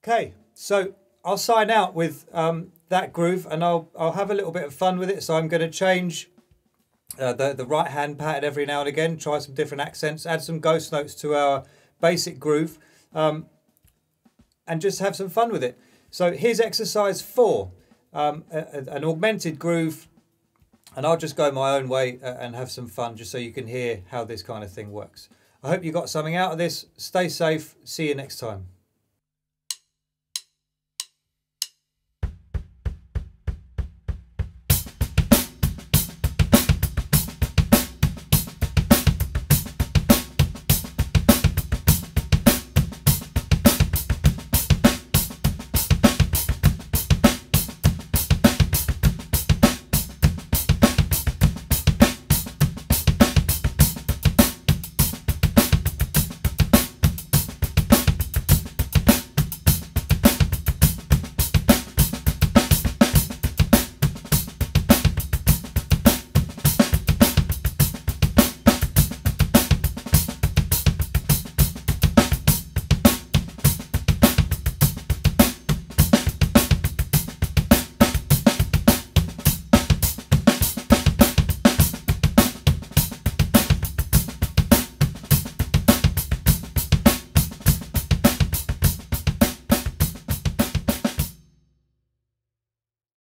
Okay, so I'll sign out with that groove, and I'll have a little bit of fun with it. So I'm going to change the right hand pattern every now and again, try some different accents, add some ghost notes to our basic groove, and just have some fun with it. So here's exercise 4, an augmented groove, and I'll just go my own way and have some fun just so you can hear how this kind of thing works. I hope you got something out of this. Stay safe. See you next time.